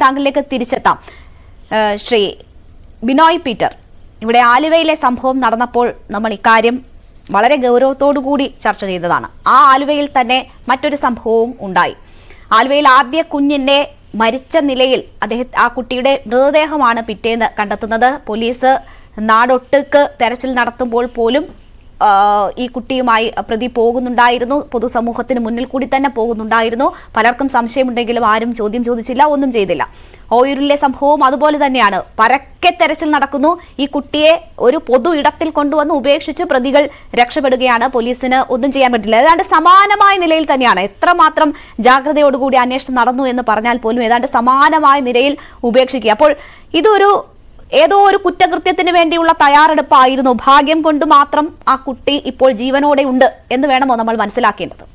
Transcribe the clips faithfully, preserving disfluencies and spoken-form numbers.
താങ്കളിലേക്ക് തിരിച്ചെത്താം. ശ്രീ ബിനോയ് പീറ്റർ, ഇവിടെ ആലുവയിലെ സംഭവം നടന്നപ്പോൾ നമ്മൾ ഇക്കാര്യം വളരെ ഗൗരവത്തോടുകൂടി ചർച്ച ചെയ്തതാണ്. ആ ആലുവയിൽ തന്നെ മറ്റൊരു സംഭവവും ഉണ്ടായി. ആലുവയിൽ ആദ്യ കുഞ്ഞിന്റെ മരിച്ച നിലയിൽ അദ്ദേഹം ആ കുട്ടിയുടെ മൃതദേഹമാണ് പിറ്റേന്ന് കണ്ടെത്തുന്നത്. പോലീസ് നാടൊട്ടുക്ക് തെരച്ചിൽ നടത്തുമ്പോൾ പോലും ഈ കുട്ടിയുമായി പ്രതി പോകുന്നുണ്ടായിരുന്നു. പൊതുസമൂഹത്തിന് മുന്നിൽ കൂടി തന്നെ പോകുന്നുണ്ടായിരുന്നു. പലർക്കും സംശയമുണ്ടെങ്കിലും ആരും ചോദ്യം ചോദിച്ചില്ല, ഒന്നും ചെയ്തില്ല. ഓയൂരിലെ സംഭവവും അതുപോലെ തന്നെയാണ്. പരക്കെ തെരച്ചിൽ നടക്കുന്നു. ഈ കുട്ടിയെ ഒരു പൊതു ഇടത്തിൽ കൊണ്ടുവന്ന് ഉപേക്ഷിച്ച് പ്രതികൾ രക്ഷപ്പെടുകയാണ്. പോലീസിന് ഒന്നും ചെയ്യാൻ പറ്റില്ല. ഏതാണ്ട് സമാനമായ നിലയിൽ തന്നെയാണ്. എത്രമാത്രം ജാഗ്രതയോടുകൂടി അന്വേഷണം നടന്നു എന്ന് പറഞ്ഞാൽ പോലും ഏതാണ്ട് സമാനമായ നിലയിൽ ഉപേക്ഷിക്കുക. അപ്പോൾ ഇതൊരു ഏതോ ഒരു കുറ്റകൃത്യത്തിന് വേണ്ടിയുള്ള തയ്യാറെടുപ്പായിരുന്നു. ഭാഗ്യം കൊണ്ട് മാത്രം ആ കുട്ടി ഇപ്പോൾ ജീവനോടെ ഉണ്ട് എന്ന് വേണമോ നമ്മൾ മനസ്സിലാക്കേണ്ടത്?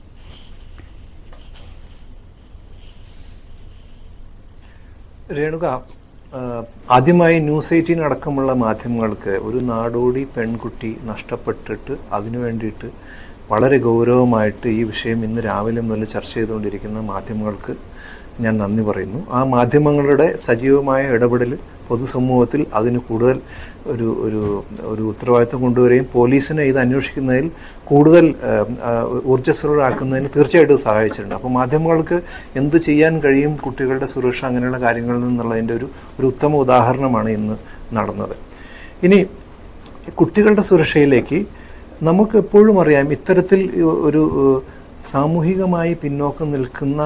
രേണുക, ആദ്യമായി ന്യൂസ് എയ്റ്റീൻ അടക്കമുള്ള മാധ്യമങ്ങൾക്ക് ഒരു നാടോടി പെൺകുട്ടി നഷ്ടപ്പെട്ടിട്ട് അതിനു വേണ്ടിയിട്ട് വളരെ ഗൗരവമായിട്ട് ഈ വിഷയം ഇന്ന് രാവിലെ മുതൽ ചർച്ച ചെയ്തുകൊണ്ടിരിക്കുന്ന മാധ്യമങ്ങൾക്ക് ഞാൻ നന്ദി പറയുന്നു. ആ മാധ്യമങ്ങളുടെ സജീവമായ ഇടപെടൽ പൊതുസമൂഹത്തിൽ അതിന് കൂടുതൽ ഒരു ഒരു ഒരു ഉത്തരവാദിത്വം കൊണ്ടുവരികയും പോലീസിനെ ഇത് അന്വേഷിക്കുന്നതിൽ കൂടുതൽ ഊർജ്ജസ്വലരാക്കുന്നതിന് തീർച്ചയായിട്ടും സഹായിച്ചിട്ടുണ്ട്. അപ്പോൾ മാധ്യമങ്ങൾക്ക് എന്ത് ചെയ്യാൻ കഴിയും കുട്ടികളുടെ സുരക്ഷ അങ്ങനെയുള്ള കാര്യങ്ങളിൽ നിന്നുള്ളതിൻ്റെ ഒരു ഒരു ഉത്തമ ഉദാഹരണമാണ് ഇന്ന് നടന്നത്. ഇനി കുട്ടികളുടെ സുരക്ഷയിലേക്ക് നമുക്ക് എപ്പോഴും അറിയാം, ഇത്തരത്തിൽ ഒരു സാമൂഹികമായി പിന്നോക്കം നിൽക്കുന്ന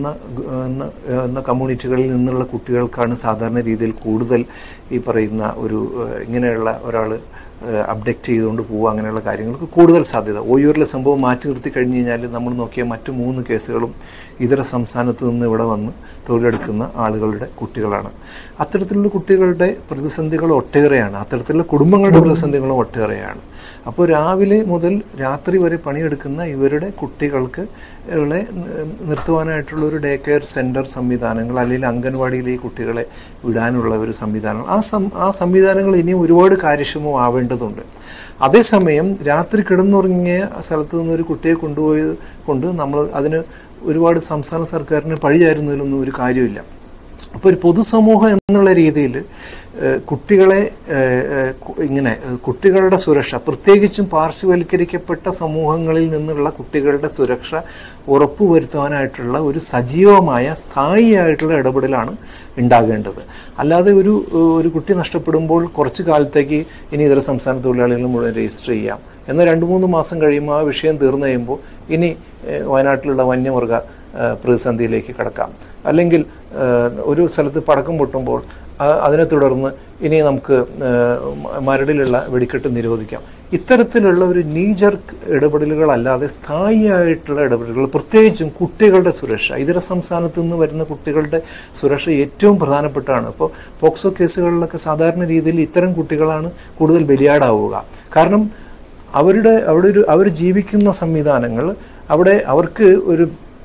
എന്ന കമ്മ്യൂണിറ്റികളിൽ നിന്നുള്ള കുട്ടികൾക്കാണ് സാധാരണ രീതിയിൽ കൂടുതൽ ഈ പറയുന്ന ഒരു ഇങ്ങനെയുള്ള ഒരാൾ അപ്ഡേറ്റ് ചെയ്തുകൊണ്ട് പോവുക അങ്ങനെയുള്ള കാര്യങ്ങൾക്ക് കൂടുതൽ സാധ്യത. ഓയൂരിലെ സംഭവം മാറ്റി നിർത്തി കഴിഞ്ഞ് കഴിഞ്ഞാൽ നമ്മൾ നോക്കിയ മറ്റു മൂന്ന് കേസുകളും ഇതര സംസ്ഥാനത്ത് നിന്ന് ഇവിടെ വന്ന് തൊഴിലെടുക്കുന്ന ആളുകളുടെ കുട്ടികളാണ്. അത്തരത്തിലുള്ള കുട്ടികളുടെ പ്രതിസന്ധികൾ ഒട്ടേറെയാണ്. അത്തരത്തിലുള്ള കുടുംബങ്ങളുടെ പ്രതിസന്ധികളും ഒട്ടേറെയാണ്. അപ്പോൾ രാവിലെ മുതൽ രാത്രി വരെ പണിയെടുക്കുന്ന ഇവരുടെ കുട്ടികൾക്ക് ളെ നിർത്തുവാനായിട്ടുള്ള ഒരു ഡേ കെയർ സെൻറ്റർ സംവിധാനങ്ങൾ അല്ലെങ്കിൽ അംഗൻവാടിയിലേക്ക് കുട്ടികളെ വിടാനുള്ള ഒരു സംവിധാനം, ആ സം ആ സംവിധാനങ്ങൾ ഇനി ഒരുപാട് കാര്യക്ഷമമാവേണ്ടതുണ്ട്. അതേസമയം രാത്രി കിടന്നുറങ്ങിയ സ്ഥലത്ത് നിന്നൊരു കുട്ടിയെ കൊണ്ടുപോയത് കൊണ്ട് നമ്മൾ അതിന് ഒരുപാട് സംസ്ഥാന സർക്കാരിന് പഴിയായിരുന്നതിലൊന്നും ഒരു കാര്യമില്ല. അപ്പോൾ ഒരു പൊതുസമൂഹം എന്നുള്ള രീതിയിൽ കുട്ടികളെ ഇങ്ങനെ കുട്ടികളുടെ സുരക്ഷ, പ്രത്യേകിച്ചും പാർശ്വവൽക്കരിക്കപ്പെട്ട സമൂഹങ്ങളിൽ നിന്നുള്ള കുട്ടികളുടെ സുരക്ഷ ഉറപ്പുവരുത്താനായിട്ടുള്ള ഒരു സജീവമായ സ്ഥായിയായിട്ടുള്ള ഇടപെടലാണ് ഉണ്ടാകേണ്ടത്. അല്ലാതെ ഒരു ഒരു കുട്ടി നഷ്ടപ്പെടുമ്പോൾ കുറച്ച് കാലത്തേക്ക് ഇനി ഇതര സംസ്ഥാന തൊഴിലാളികൾ മുഴുവൻ രജിസ്റ്റർ ചെയ്യാം, എന്നാൽ രണ്ട് മൂന്ന് മാസം കഴിയുമ്പോൾ ആ വിഷയം തീർന്നു കഴിയുമ്പോൾ ഇനി വയനാട്ടിലുള്ള വന്യമൃഗ പ്രതിസന്ധിയിലേക്ക് കടക്കാം, അല്ലെങ്കിൽ ഒരു സ്ഥലത്ത് പടക്കം പൊട്ടുമ്പോൾ അതിനെ തുടർന്ന് ഇനി നമുക്ക് മരടിലുള്ള വെടിക്കെട്ട് നിരോധിക്കാം. ഇത്തരത്തിലുള്ള ഒരു നീജർക്ക് ഇടപെടലുകളല്ലാതെ സ്ഥായിയായിട്ടുള്ള ഇടപെടലുകൾ, പ്രത്യേകിച്ചും കുട്ടികളുടെ സുരക്ഷ, ഇതര സംസ്ഥാനത്തു നിന്ന് വരുന്ന കുട്ടികളുടെ സുരക്ഷ ഏറ്റവും പ്രധാനപ്പെട്ടാണ്. ഇപ്പോൾ പോക്സോ കേസുകളിലൊക്കെ സാധാരണ രീതിയിൽ ഇത്തരം കുട്ടികളാണ് കൂടുതൽ ബലിയാടാവുക. കാരണം അവരുടെ അവിടെ ഒരു അവർ ജീവിക്കുന്ന സംവിധാനങ്ങൾ, അവിടെ അവർക്ക് ഒരു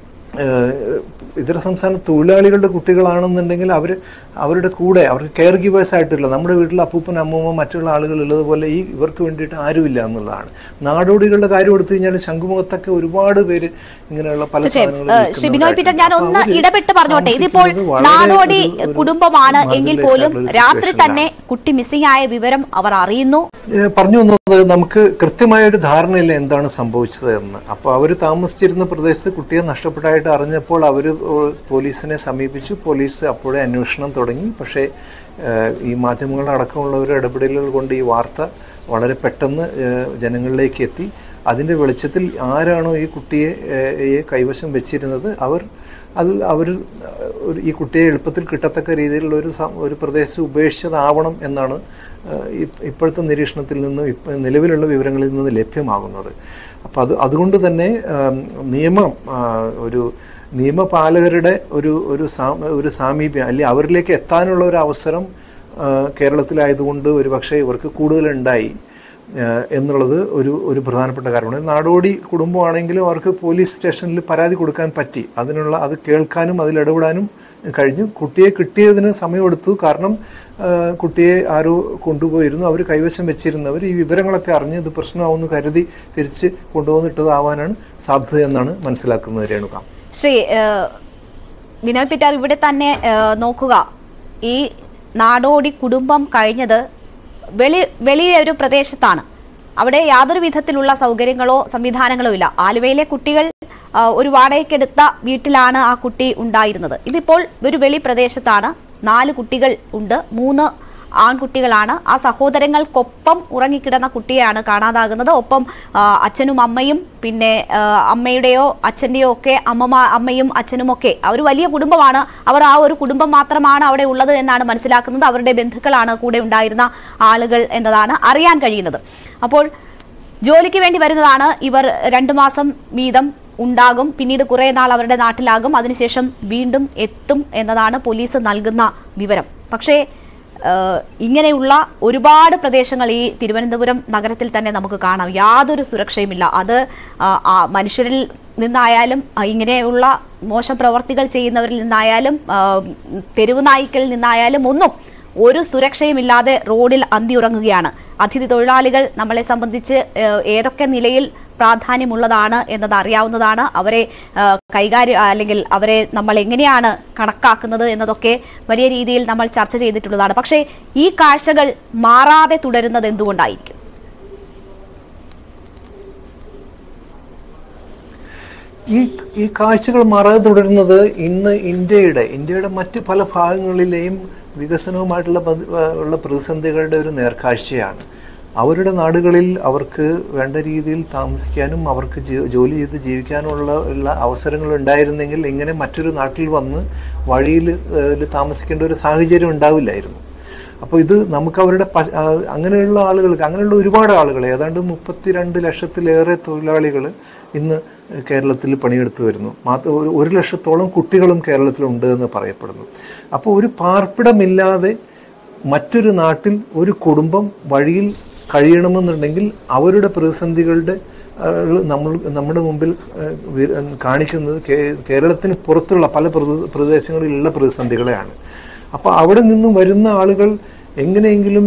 ഇതര സംസ്ഥാന തൊഴിലാളികളുടെ കുട്ടികളാണെന്നുണ്ടെങ്കിൽ അവർ അവരുടെ കൂടെ അവർക്ക് കെയർ ഗീവേഴ്സ് ആയിട്ടില്ല. നമ്മുടെ വീട്ടിൽ അപ്പൂപ്പൻ അമ്മൂമ്മ മറ്റുള്ള ആളുകൾ ഉള്ളതുപോലെ ഈ ഇവർക്ക് വേണ്ടിയിട്ട് ആരുമില്ല എന്നുള്ളതാണ്. നാടോടികളുടെ കാര്യം എടുത്തു കഴിഞ്ഞാൽ ശംഖുമുഖത്തൊക്കെ ഒരുപാട് പേര് ഇങ്ങനെയുള്ള പല സാധനങ്ങളും. ഞാൻ ഒന്ന് ഇടപെട്ട് പറഞ്ഞോട്ടെ, ഇതിപ്പോൾ നാടോടി കുടുംബമാണ് എങ്കിൽ പോലും രാത്രി തന്നെ കുട്ടി മിസ്സിംഗ് ആയ വിവരം അവർ അറിയുന്നു. പറഞ്ഞു വന്നത് നമുക്ക് കൃത്യമായൊരു ധാരണയില്ല എന്താണ് സംഭവിച്ചത് എന്ന്. അപ്പോൾ അവർ താമസിച്ചിരുന്ന പ്രദേശത്ത് കുട്ടിയെ നഷ്ടപ്പെട്ടതായിട്ട് അറിഞ്ഞപ്പോൾ അവർ പോലീസിനെ സമീപിച്ചു. പോലീസ് അപ്പോഴേ അന്വേഷണം തുടങ്ങി. പക്ഷേ ഈ മാധ്യമങ്ങളടക്കമുള്ളവരുടെ ഇടപെടലുകൾ കൊണ്ട് ഈ വാർത്ത വളരെ പെട്ടെന്ന് ജനങ്ങളിലേക്ക് എത്തി. അതിൻ്റെ വെളിച്ചത്തിൽ ആരാണോ ഈ കുട്ടിയെ കൈവശം വെച്ചിരുന്നത് അവർ അതിൽ അവർ ഈ കുട്ടിയെ എളുപ്പത്തിൽ കിട്ടത്തക്ക രീതിയിലുള്ള ഒരു ഒരു പ്രദേശം ഉപേക്ഷിച്ചതാവണം എന്നാണ് ഇപ്പോഴത്തെ നിരീക്ഷണത്തിൽ നിന്നും നിലവിലുള്ള വിവരങ്ങളിൽ നിന്ന് ലഭ്യമാകുന്നത്. അപ്പം അത് അതുകൊണ്ട് തന്നെ നിയമം ഒരു നിയമപാലകരുടെ ഒരു ഒരു സാ ഒരു സാമീപ്യം അല്ലെങ്കിൽ അവരിലേക്ക് എത്താനുള്ള ഒരു അവസരം കേരളത്തിലായതുകൊണ്ട് ഒരുപക്ഷെ ഇവർക്ക് കൂടുതലുണ്ടായി എന്നുള്ളത് ഒരു ഒരു പ്രധാനപ്പെട്ട കാര്യമാണ്. നാടോടി കുടുംബമാണെങ്കിലും അവർക്ക് പോലീസ് സ്റ്റേഷനിൽ പരാതി കൊടുക്കാൻ പറ്റി. അതിനുള്ള അത് കേൾക്കാനും അതിലിടപെടാനും കഴിഞ്ഞു. കുട്ടിയെ കിട്ടിയതിന് സമയമെടുത്തു. കാരണം കുട്ടിയെ ആരോ കൊണ്ടുപോയിരുന്നു, അവർ കൈവശം വെച്ചിരുന്നവർ ഈ വിവരങ്ങളൊക്കെ അറിഞ്ഞ് ഇത് പ്രശ്നമാവുമെന്ന് കരുതി തിരിച്ച് കൊണ്ടുവന്നിട്ടതാവാനാണ് സാധ്യത എന്നാണ് മനസ്സിലാക്കുന്നത്. രേണുക, ശ്രീ ബിനോയ് പീറ്റർ, ഇവിടെ തന്നെ നോക്കുക, ഈ നാടോടി കുടുംബം കഴിഞ്ഞത് വെളി വലിയൊരു പ്രദേശത്താണ്. അവിടെ യാതൊരു വിധത്തിലുള്ള സൗകര്യങ്ങളോ സംവിധാനങ്ങളോ ഇല്ല. ആലുവയിലെ കുട്ടികൾ ഒരു വാടകയ്ക്കെടുത്ത വീട്ടിലാണ് ആ കുട്ടി ഉണ്ടായിരുന്നത്. ഇതിപ്പോൾ ഒരു വെളി പ്രദേശത്താണ്. നാല് കുട്ടികൾ ഉണ്ട്, മൂന്ന് ആൺകുട്ടികളാണ്. ആ സഹോദരങ്ങൾക്കൊപ്പം ഉറങ്ങിക്കിടന്ന കുട്ടിയാണ് കാണാതാകുന്നത്. ഒപ്പം അച്ഛനും അമ്മയും, പിന്നെ അമ്മയുടെയോ അച്ഛൻ്റെയോ ഒക്കെ അമ്മ അമ്മയും അച്ഛനും ഒക്കെ ഒരു വലിയ കുടുംബമാണ്. അവർ ആ ഒരു കുടുംബം മാത്രമാണ് അവിടെ ഉള്ളത് എന്നാണ് മനസ്സിലാക്കുന്നത്. അവരുടെ ബന്ധുക്കളാണ് കൂടെ ഉണ്ടായിരുന്ന ആളുകൾ എന്നതാണ് അറിയാൻ കഴിയുന്നത്. അപ്പോൾ ജോലിക്ക് വേണ്ടി വരുന്നതാണ് ഇവർ. രണ്ടു മാസം വീതം ഉണ്ടാകും, പിന്നീട് കുറെ നാൾ അവരുടെ നാട്ടിലാകും, അതിനുശേഷം വീണ്ടും എത്തും എന്നതാണ് പോലീസ് നൽകുന്ന വിവരം. പക്ഷേ ഇങ്ങനെയുള്ള ഒരുപാട് പ്രദേശങ്ങൾ ഈ തിരുവനന്തപുരം നഗരത്തിൽ തന്നെ നമുക്ക് കാണാം. യാതൊരു സുരക്ഷയുമില്ല. അത് മനുഷ്യരിൽ നിന്നായാലും ഇങ്ങനെയുള്ള മോശം പ്രവർത്തികൾ ചെയ്യുന്നവരിൽ നിന്നായാലും തെരുവ് നായ്ക്കളിൽ നിന്നായാലും ഒന്നും ഒരു സുരക്ഷയുമില്ലാതെ റോഡിൽ അന്തിയുറങ്ങുകയാണ്. അതിഥി തൊഴിലാളികൾ നമ്മളെ സംബന്ധിച്ച് ഏതൊക്കെ നിലയിൽ പ്രാധാന്യമുള്ളതാണ് എന്നത് അറിയാവുന്നതാണ്. അവരെ കൈകാര്യം അല്ലെങ്കിൽ അവരെ നമ്മൾ എങ്ങനെയാണ് കണക്കാക്കുന്നത് എന്നതൊക്കെ വലിയ രീതിയിൽ നമ്മൾ ചർച്ച ചെയ്തിട്ടുള്ളതാണ്. പക്ഷേ ഈ കാഴ്ചകൾ മാറാതെ തുടരുന്നത് എന്തുകൊണ്ടായിരിക്കും? ഈ ഈ കാഴ്ചകൾ മാറാതെ തുടരുന്നത് ഇന്ന് ഇന്ത്യയുടെ ഇന്ത്യയുടെ മറ്റ് പല ഭാഗങ്ങളിലെയും വികസനവുമായിട്ടുള്ള ഉള്ള പ്രതിസന്ധികളുടെ ഒരു നേർക്കാഴ്ചയാണ്. അവരുടെ നാടുകളിൽ അവർക്ക് വേണ്ട രീതിയിൽ താമസിക്കാനും അവർക്ക് ജോലി ചെയ്ത് ജീവിക്കാനുള്ള ഉള്ള അവസരങ്ങൾ ഉണ്ടായിരുന്നെങ്കിൽ ഇങ്ങനെ മറ്റൊരു നാട്ടിൽ വന്ന് വഴിയിൽ താമസിക്കേണ്ട ഒരു സാഹചര്യം ഉണ്ടാവില്ലായിരുന്നു. അപ്പോൾ ഇത് നമുക്ക് അവരുടെ അങ്ങനെയുള്ള ആളുകൾക്ക്, അങ്ങനെയുള്ള ഒരുപാട് ആളുകൾ, ഏതാണ്ട് മുപ്പത്തിരണ്ട് ലക്ഷത്തിലേറെ തൊഴിലാളികൾ ഇന്ന് കേരളത്തിൽ പണിയെടുത്തു വരുന്നു. മാത്രം ഒരു ലക്ഷത്തോളം കുട്ടികളും കേരളത്തിലുണ്ട് എന്ന് പറയപ്പെടുന്നു. അപ്പോൾ ഒരു പാർപ്പിടമില്ലാതെ മറ്റൊരു നാട്ടിൽ ഒരു കുടുംബം വഴിയിൽ കഴിയണമെന്നുണ്ടെങ്കിൽ അവരുടെ പ്രതിസന്ധികളുടെ നമ്മൾ നമ്മുടെ മുമ്പിൽ കാണിക്കുന്നത് കേരളത്തിന് പുറത്തുള്ള പല പ്രദേശങ്ങളിലുള്ള പ്രതിസന്ധികളെയാണ്. അപ്പോൾ അവിടെ നിന്നും വരുന്ന ആളുകൾ എങ്ങനെയെങ്കിലും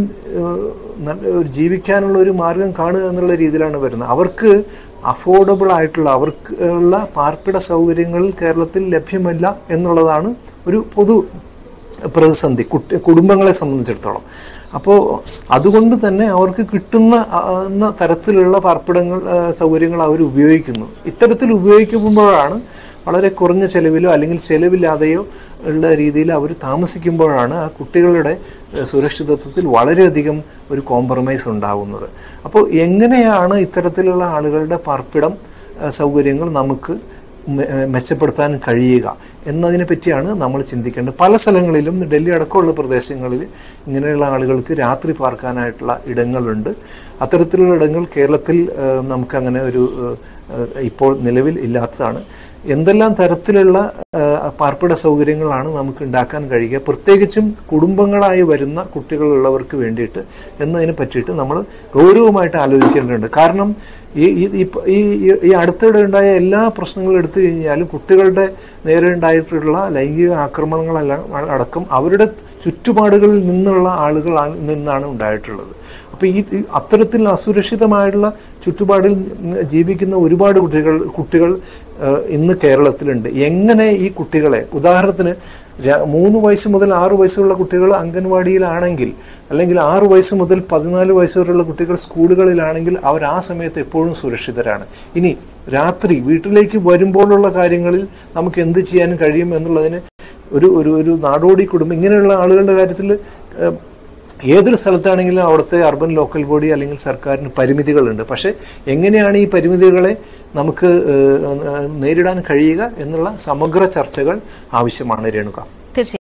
ജീവിക്കാനുള്ള ഒരു മാർഗം കാണുക എന്നുള്ള രീതിയിലാണ് വരുന്നത്. അവർക്ക് അഫോർഡബിൾ ആയിട്ടുള്ള അവർക്ക് ഉള്ള പാർപ്പിട സൗകര്യങ്ങൾ കേരളത്തിൽ ലഭ്യമല്ല എന്നുള്ളതാണ് ഒരു പൊതു പ്രതിസന്ധി കുട്ടി കുടുംബങ്ങളെ സംബന്ധിച്ചിടത്തോളം. അപ്പോൾ അതുകൊണ്ട് തന്നെ അവർക്ക് കിട്ടുന്ന തരത്തിലുള്ള പാർപ്പിടങ്ങൾ സൗകര്യങ്ങൾ അവർ ഉപയോഗിക്കുന്നു. ഇത്തരത്തിൽ ഉപയോഗിക്കുമ്പോഴാണ് വളരെ കുറഞ്ഞ ചെലവിലോ അല്ലെങ്കിൽ ചെലവില്ലാതെയോ ഉള്ള രീതിയിൽ അവർ താമസിക്കുമ്പോഴാണ് ആ കുട്ടികളുടെ സുരക്ഷിതത്വത്തിൽ വളരെയധികം ഒരു കോംപ്രമൈസ് ഉണ്ടാകുന്നത്. അപ്പോൾ എങ്ങനെയാണ് ഇത്തരത്തിലുള്ള ആളുകളുടെ പാർപ്പിടം സൗകര്യങ്ങൾ നമുക്ക് മെച്ചപ്പെടുത്താൻ കഴിയുക എന്നതിനെ പറ്റിയാണ് നമ്മൾ ചിന്തിക്കേണ്ടത്. പല സ്ഥലങ്ങളിലും ഡൽഹി അടക്കമുള്ള പ്രദേശങ്ങളിൽ ഇങ്ങനെയുള്ള ആളുകൾക്ക് രാത്രി പാർക്കാനായിട്ടുള്ള ഇടങ്ങളുണ്ട്. അത്തരത്തിലുള്ള ഇടങ്ങൾ കേരളത്തിൽ നമുക്കങ്ങനെ ഒരു ഇപ്പോൾ നിലവിൽ ഇല്ലാത്തതാണ്. എന്തെല്ലാം തരത്തിലുള്ള പാർപ്പിട സൗകര്യങ്ങളാണ് നമുക്ക് ഉണ്ടാക്കാൻ കഴിയുക, പ്രത്യേകിച്ചും കുടുംബങ്ങളായി വരുന്ന കുട്ടികളുള്ളവർക്ക് വേണ്ടിയിട്ട് എന്നതിനെ പറ്റിയിട്ട് നമ്മൾ ഗൗരവമായിട്ട് ആലോചിക്കേണ്ടതുണ്ട്. കാരണം ഈ ഈ ഈ അടുത്തിടെ ഉണ്ടായ എല്ലാ പ്രശ്നങ്ങളും എടുത്തു കഴിഞ്ഞാലും കുട്ടികളുടെ നേരെ ഉണ്ടായിട്ടുള്ള ലൈംഗിക ആക്രമണങ്ങളെല്ലാം അടക്കം അവരുടെ ചുറ്റുപാടുകളിൽ നിന്നുള്ള ആളുകളാണ് നിന്നാണ് ഉണ്ടായിട്ടുള്ളത്. അപ്പോൾ ഈ അത്തരത്തിൽ അസുരക്ഷിതമായിട്ടുള്ള ചുറ്റുപാടിൽ ജീവിക്കുന്ന ഒരുപാട് കുട്ടികൾ കുട്ടികൾ ഇന്ന് കേരളത്തിലുണ്ട്. എങ്ങനെ ഈ കുട്ടികളെ, ഉദാഹരണത്തിന് മൂന്ന് വയസ്സ് മുതൽ ആറ് വയസ്സുള്ള കുട്ടികൾ അംഗൻവാടിയിലാണെങ്കിൽ, അല്ലെങ്കിൽ ആറ് വയസ്സ് മുതൽ പതിനാല് വയസ്സ് വരെയുള്ള കുട്ടികൾ സ്കൂളുകളിലാണെങ്കിൽ അവർ ആ സമയത്ത് എപ്പോഴും സുരക്ഷിതരാണ്. ഇനി രാത്രി വീട്ടിലേക്ക് വരുമ്പോഴുള്ള കാര്യങ്ങളിൽ നമുക്ക് എന്ത് ചെയ്യാൻ കഴിയും എന്നുള്ളതിന് ഒരു ഒരു ഒരു നാടോടി കുടുംബം ഇങ്ങനെയുള്ള ആളുകളുടെ കാര്യത്തിൽ ഏതൊരു സ്ഥലത്താണെങ്കിലും അവിടുത്തെ അർബൻ ലോക്കൽ ബോഡി അല്ലെങ്കിൽ സർക്കാരിന് പരിമിതികളുണ്ട്. പക്ഷേ എങ്ങനെയാണ് ഈ പരിമിതികളെ നമുക്ക് നേരിടാൻ കഴിയുക എന്നുള്ള സമഗ്ര ചർച്ചകൾ ആവശ്യമാണ് രേണുക.